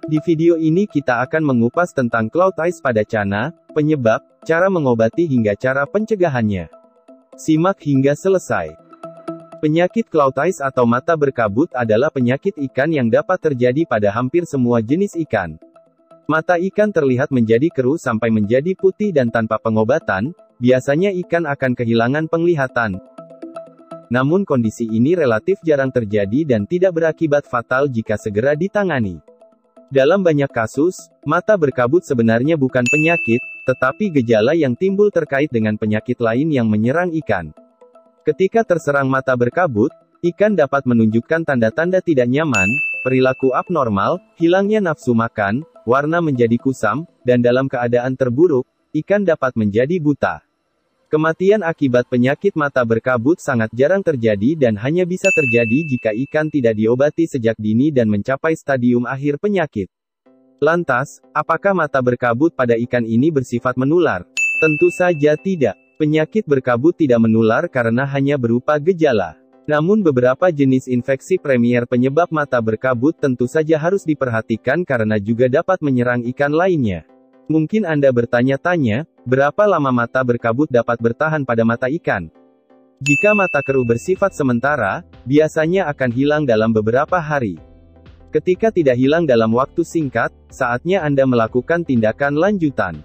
Di video ini kita akan mengupas tentang cloud ice pada Channa, penyebab, cara mengobati hingga cara pencegahannya. Simak hingga selesai. Penyakit cloud ice atau mata berkabut adalah penyakit ikan yang dapat terjadi pada hampir semua jenis ikan. Mata ikan terlihat menjadi keruh sampai menjadi putih dan tanpa pengobatan, biasanya ikan akan kehilangan penglihatan. Namun kondisi ini relatif jarang terjadi dan tidak berakibat fatal jika segera ditangani. Dalam banyak kasus, mata berkabut sebenarnya bukan penyakit, tetapi gejala yang timbul terkait dengan penyakit lain yang menyerang ikan. Ketika terserang mata berkabut, ikan dapat menunjukkan tanda-tanda tidak nyaman, perilaku abnormal, hilangnya nafsu makan, warna menjadi kusam, dan dalam keadaan terburuk, ikan dapat menjadi buta. Kematian akibat penyakit mata berkabut sangat jarang terjadi dan hanya bisa terjadi jika ikan tidak diobati sejak dini dan mencapai stadium akhir penyakit. Lantas, apakah mata berkabut pada ikan ini bersifat menular? Tentu saja tidak. Penyakit berkabut tidak menular karena hanya berupa gejala. Namun beberapa jenis infeksi premier penyebab mata berkabut tentu saja harus diperhatikan karena juga dapat menyerang ikan lainnya. Mungkin Anda bertanya-tanya, berapa lama mata berkabut dapat bertahan pada mata ikan? Jika mata keruh bersifat sementara, biasanya akan hilang dalam beberapa hari. Ketika tidak hilang dalam waktu singkat, saatnya Anda melakukan tindakan lanjutan.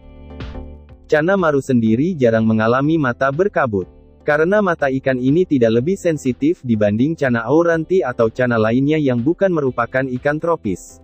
Channa maru sendiri jarang mengalami mata berkabut. Karena mata ikan ini tidak lebih sensitif dibanding Channa auranti atau Channa lainnya yang bukan merupakan ikan tropis.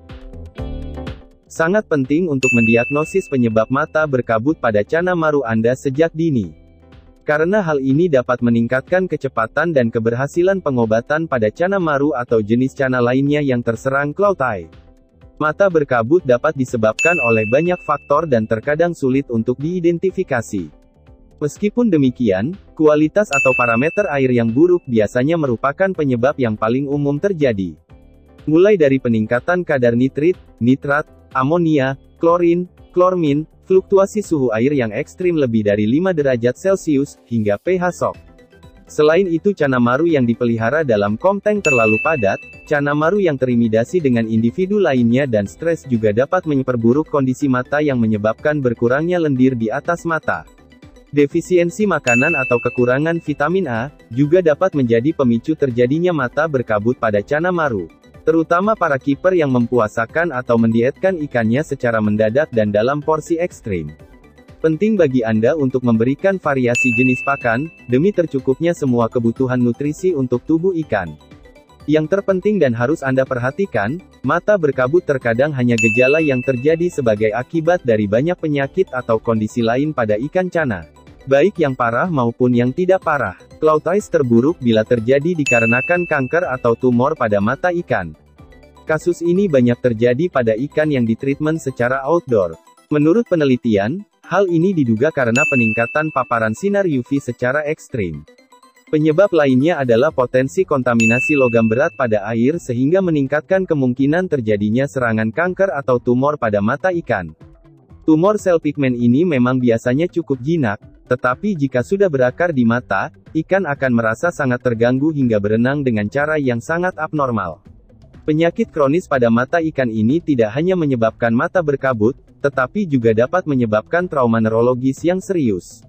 Sangat penting untuk mendiagnosis penyebab mata berkabut pada Channa maru Anda sejak dini. Karena hal ini dapat meningkatkan kecepatan dan keberhasilan pengobatan pada Channa maru atau jenis Channa lainnya yang terserang cloud eye. Mata berkabut dapat disebabkan oleh banyak faktor dan terkadang sulit untuk diidentifikasi. Meskipun demikian, kualitas atau parameter air yang buruk biasanya merupakan penyebab yang paling umum terjadi. Mulai dari peningkatan kadar nitrit, nitrat, amonia, klorin, klormin, fluktuasi suhu air yang ekstrim lebih dari 5 derajat Celcius, hingga pH shock. Selain itu Channa maru yang dipelihara dalam komteng terlalu padat, Channa maru yang terintimidasi dengan individu lainnya dan stres juga dapat memperburuk kondisi mata yang menyebabkan berkurangnya lendir di atas mata. Defisiensi makanan atau kekurangan vitamin A, juga dapat menjadi pemicu terjadinya mata berkabut pada Channa maru. Terutama para kiper yang mempuasakan atau mendietkan ikannya secara mendadak dan dalam porsi ekstrim. Penting bagi Anda untuk memberikan variasi jenis pakan, demi tercukupnya semua kebutuhan nutrisi untuk tubuh ikan. Yang terpenting dan harus Anda perhatikan, mata berkabut terkadang hanya gejala yang terjadi sebagai akibat dari banyak penyakit atau kondisi lain pada ikan Channa. Baik yang parah maupun yang tidak parah. Cloud ice terburuk bila terjadi dikarenakan kanker atau tumor pada mata ikan. Kasus ini banyak terjadi pada ikan yang ditreatment secara outdoor. Menurut penelitian, hal ini diduga karena peningkatan paparan sinar UV secara ekstrim. Penyebab lainnya adalah potensi kontaminasi logam berat pada air sehingga meningkatkan kemungkinan terjadinya serangan kanker atau tumor pada mata ikan. Tumor sel pigmen ini memang biasanya cukup jinak, tetapi jika sudah berakar di mata, ikan akan merasa sangat terganggu hingga berenang dengan cara yang sangat abnormal. Penyakit kronis pada mata ikan ini tidak hanya menyebabkan mata berkabut, tetapi juga dapat menyebabkan trauma neurologis yang serius.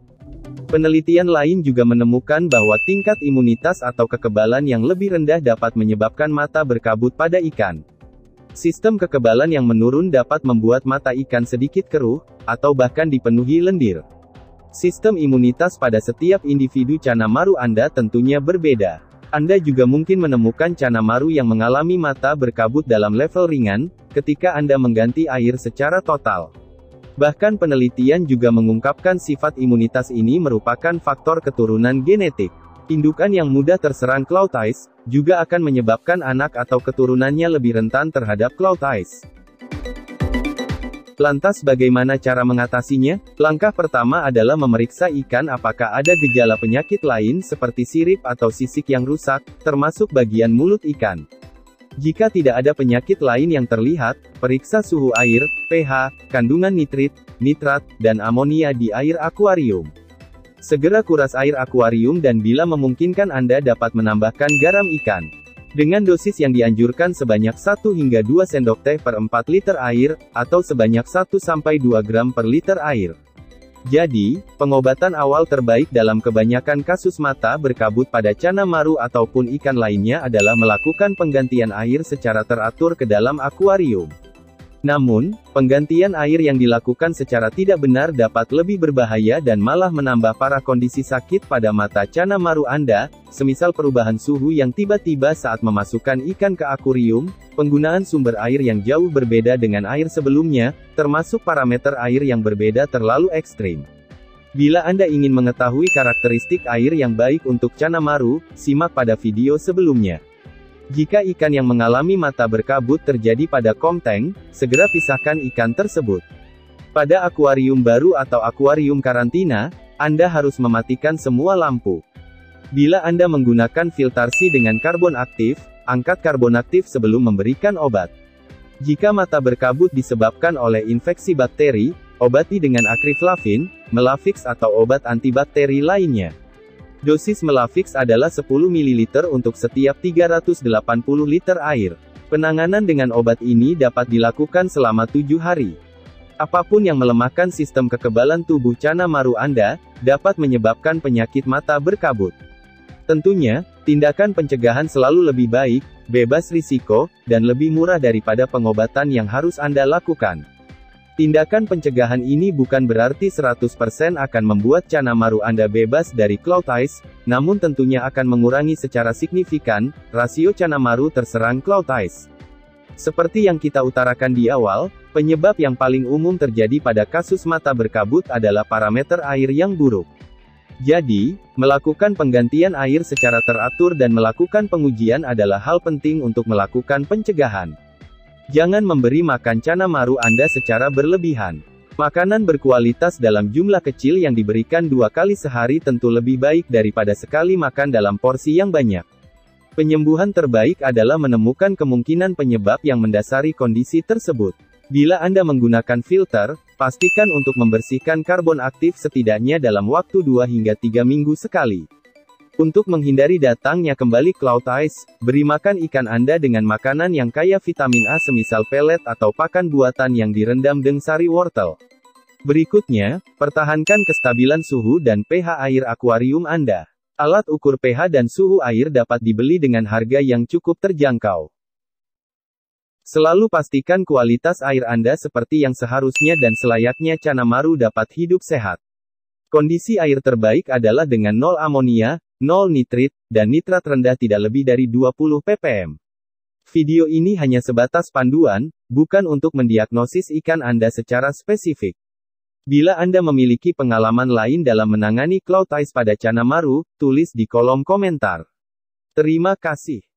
Penelitian lain juga menemukan bahwa tingkat imunitas atau kekebalan yang lebih rendah dapat menyebabkan mata berkabut pada ikan. Sistem kekebalan yang menurun dapat membuat mata ikan sedikit keruh, atau bahkan dipenuhi lendir. Sistem imunitas pada setiap individu Channa maru Anda tentunya berbeda. Anda juga mungkin menemukan Channa maru yang mengalami mata berkabut dalam level ringan, ketika Anda mengganti air secara total. Bahkan penelitian juga mengungkapkan sifat imunitas ini merupakan faktor keturunan genetik. Indukan yang mudah terserang cloud ice, juga akan menyebabkan anak atau keturunannya lebih rentan terhadap cloud ice. Lantas bagaimana cara mengatasinya? Langkah pertama adalah memeriksa ikan apakah ada gejala penyakit lain seperti sirip atau sisik yang rusak, termasuk bagian mulut ikan. Jika tidak ada penyakit lain yang terlihat, periksa suhu air, pH, kandungan nitrit, nitrat, dan amonia di air akuarium. Segera kuras air akuarium dan bila memungkinkan Anda dapat menambahkan garam ikan. Dengan dosis yang dianjurkan sebanyak 1 hingga 2 sendok teh per 4 liter air, atau sebanyak 1 sampai 2 gram per liter air. Jadi, pengobatan awal terbaik dalam kebanyakan kasus mata berkabut pada cana maru ataupun ikan lainnya adalah melakukan penggantian air secara teratur ke dalam akuarium. Namun, penggantian air yang dilakukan secara tidak benar dapat lebih berbahaya dan malah menambah parah kondisi sakit pada mata cana maru Anda, semisal perubahan suhu yang tiba-tiba saat memasukkan ikan ke akuarium, penggunaan sumber air yang jauh berbeda dengan air sebelumnya, termasuk parameter air yang berbeda terlalu ekstrim. Bila Anda ingin mengetahui karakteristik air yang baik untuk cana maru, simak pada video sebelumnya. Jika ikan yang mengalami mata berkabut terjadi pada komteng, segera pisahkan ikan tersebut. Pada akuarium baru atau akuarium karantina, Anda harus mematikan semua lampu. Bila Anda menggunakan filtrasi dengan karbon aktif, angkat karbon aktif sebelum memberikan obat. Jika mata berkabut disebabkan oleh infeksi bakteri, obati dengan akriflavin, Melavix atau obat antibakteri lainnya. Dosis Melavix adalah 10 ml untuk setiap 380 liter air. Penanganan dengan obat ini dapat dilakukan selama 7 hari. Apapun yang melemahkan sistem kekebalan tubuh cana maru Anda, dapat menyebabkan penyakit mata berkabut. Tentunya, tindakan pencegahan selalu lebih baik, bebas risiko, dan lebih murah daripada pengobatan yang harus Anda lakukan. Tindakan pencegahan ini bukan berarti 100% akan membuat cana maru Anda bebas dari cloud eyes, namun tentunya akan mengurangi secara signifikan rasio cana maru terserang cloud eyes. Seperti yang kita utarakan di awal, penyebab yang paling umum terjadi pada kasus mata berkabut adalah parameter air yang buruk. Jadi, melakukan penggantian air secara teratur dan melakukan pengujian adalah hal penting untuk melakukan pencegahan. Jangan memberi makan cana maru Anda secara berlebihan. Makanan berkualitas dalam jumlah kecil yang diberikan 2 kali sehari tentu lebih baik daripada sekali makan dalam porsi yang banyak. Penyembuhan terbaik adalah menemukan kemungkinan penyebab yang mendasari kondisi tersebut. Bila Anda menggunakan filter, pastikan untuk membersihkan karbon aktif setidaknya dalam waktu 2 hingga 3 minggu sekali. Untuk menghindari datangnya kembali cloud eyes, beri makan ikan Anda dengan makanan yang kaya vitamin A semisal pelet atau pakan buatan yang direndam dengan sari wortel. Berikutnya, pertahankan kestabilan suhu dan pH air akuarium Anda. Alat ukur pH dan suhu air dapat dibeli dengan harga yang cukup terjangkau. Selalu pastikan kualitas air Anda seperti yang seharusnya dan selayaknya cana maru dapat hidup sehat. Kondisi air terbaik adalah dengan 0 amonia, 0 nitrit, dan nitrat rendah tidak lebih dari 20 ppm. Video ini hanya sebatas panduan, bukan untuk mendiagnosis ikan Anda secara spesifik. Bila Anda memiliki pengalaman lain dalam menangani cloud eyes pada cana maru, tulis di kolom komentar. Terima kasih.